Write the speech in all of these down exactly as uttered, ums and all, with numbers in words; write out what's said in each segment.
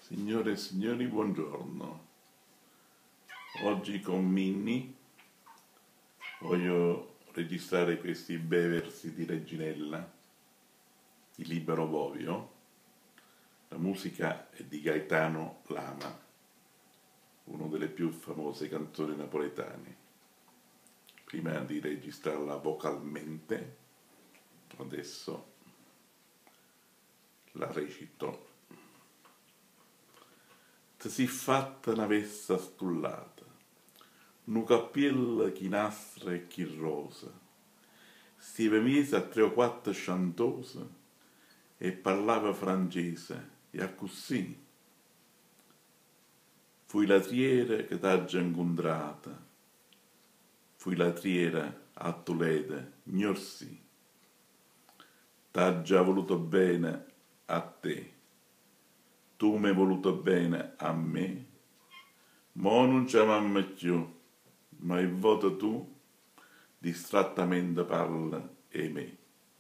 Signore e signori, buongiorno. Oggi con Minni voglio registrare questi bei versi di Reginella, di Libero Bovio. La musica è di Gaetano Lama, una delle più famose canzoni napoletane. Prima di registrarla vocalmente, adesso la recito. Ti si fatta una vessa stullata, nu cappiello chi nastra e chi rosa, stiva mise a tre o quattro chantose e parlava francese, e a così. Fui la triera che t'ha già incontrata, fui la triera a Toledo, gnorsì, t'ha già voluto bene a te. Tu mi hai voluto bene a me, ma non ci amiamo più, ma il voto tu distrattamente parla e me.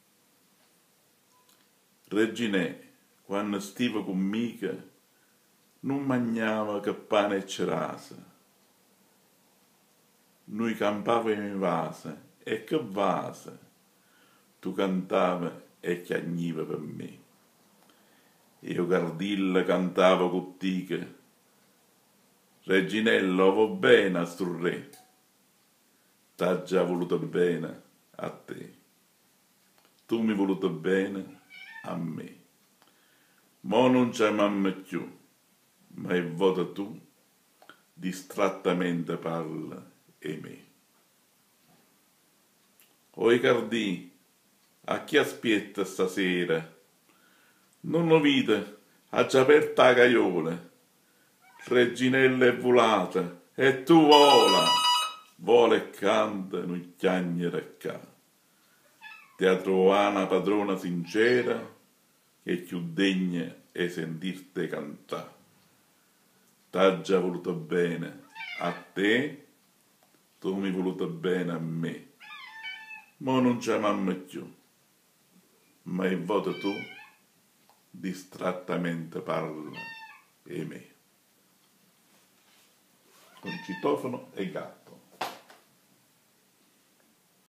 Reginè, quando stiva con mica, non mangiava che pane e cerasa. Noi campavamo in vase, e che vase, tu cantava e chiagniva per me. Io Gardilla cantavo cottiche, Reginello va bene a sto re, t'ha già voluto bene a te, tu mi hai voluto bene a me, ma non ci amiamo più, ma il voto tu distrattamente parla e me. Oi Cardì, a chi aspetta stasera? Non lo vide, ha già aperta la caiola. Reginella è volata, e tu vola, vola e canta, non chiagnere ca. Ti ha trovato una padrona sincera, che è più degna e sentirti cantare. T'ha già voluto bene a te, tu mi hai voluto bene a me, ma non ci amiamo più, ma il voto tu distrattamente parla e me. Con citofono e gatto.